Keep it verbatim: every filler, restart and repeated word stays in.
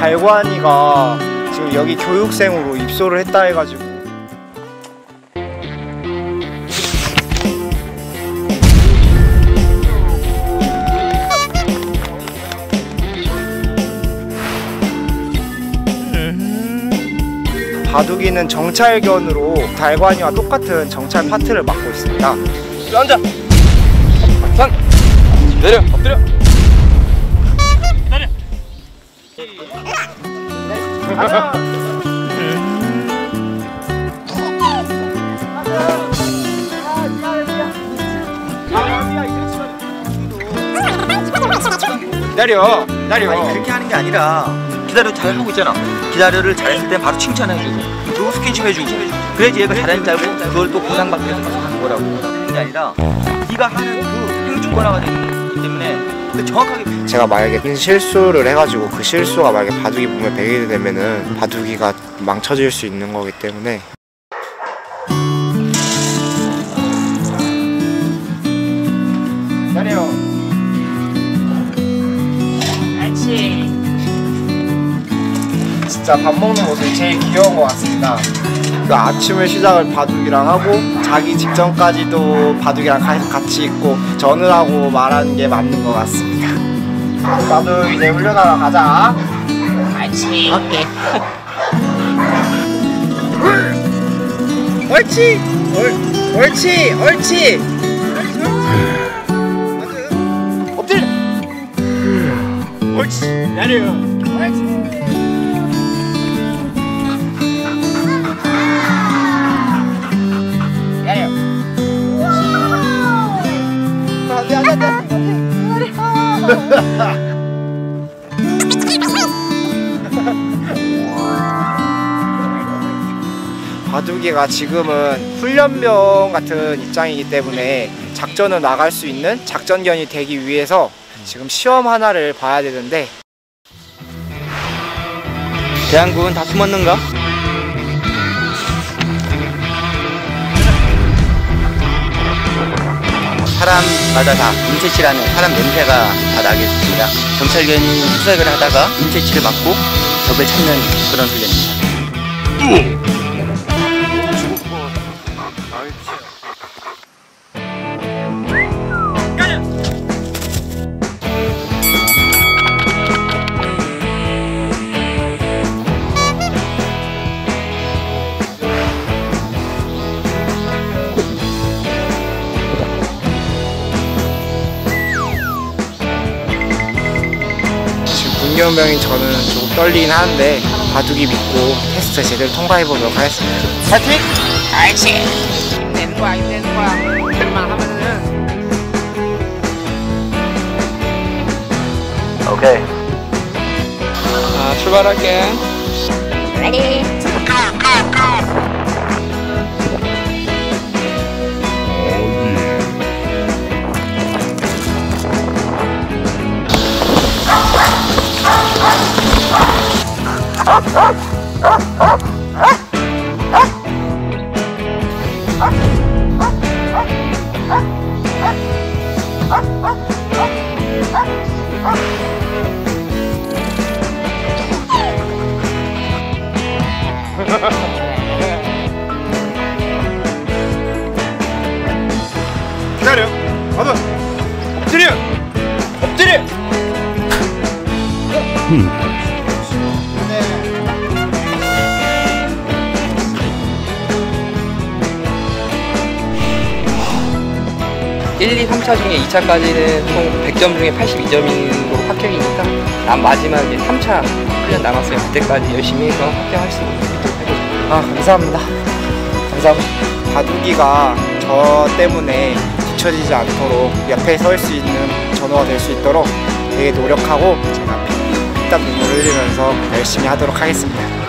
달관이가 지금 여기 교육생으로 입소를 했다 해가지고 바둑이는 정찰견으로 달관이와 똑같은 정찰 파트를 맡고 있습니다. 앉아! 산! 내려! 엎드려! 기다려! 가자! 기다려! 기다려! 아니 그렇게 하는 게 아니라 기다려 잘하고 있잖아. 기다려를 잘했을 때 바로 칭찬해주고 그리고 스킨십 해주고 그래야지 얘가 잘했는지 알고 그걸 또 보상받기 위해서 하는 거라고 하는 게 아니라 네가 하는 그 행주권화가 되기 때문에 그 정확하게 제가 만약에 실수를 해가지고 그 실수가 만약에 바둑이 몸에 배게 되면은 바둑이가 망쳐질 수 있는 거기 때문에 기다려. 알지. 진짜 밥 먹는 모습이 제일 귀여운 것 같습니다. 그 아침을 시작을 바둑이랑 하고 자기 직전까지도 바둑이랑 같이 있고 전을 하고 말하는 게 맞는 것 같습니다. 나도 이제 훈련하러 가자. 알지. 오케이. 옳지. 옳, 옳지. 옳지. 엎드려. 옳지. 내려. 옳지. 바둑이가 지금은 훈련병 같은 입장이기 때문에 작전을 나갈 수 있는 작전견이 되기 위해서 지금 시험 하나를 봐야 되는데 대한국은 다 숨었는가? 사람마다 다 인체치라는 사람 냄새가 다 나게 됩니다. 경찰견이 수색을 하다가 인체치를 맡고 적을 찾는 그런 훈련입니다. 군경병인 저는 조금 떨리긴 하는데 바둑이 믿고 테스트 제대로 통과해보도록 하겠습니다. 파이팅! 알지! 되는 거야, 되는 거야. 이만 하면은 오케이. 자, 출발할게. Ready? 기다려. 가자. 엎드려. 엎드려. 일, 이, 삼 차 중에 이 차까지는 총 백 점 중에 팔십이 점으로 합격이니까 난 마지막에 삼 차 훈련 남았어요. 그때까지 열심히 해서 합격할 수 있도록 하겠습니다. 아, 감사합니다. 감사합니다. 바둑이가 저 때문에 뒤처지지 않도록 옆에 설 수 있는 전우가 될 수 있도록 되게 노력하고 제가 피땀 눈물 흘리면서 열심히 하도록 하겠습니다.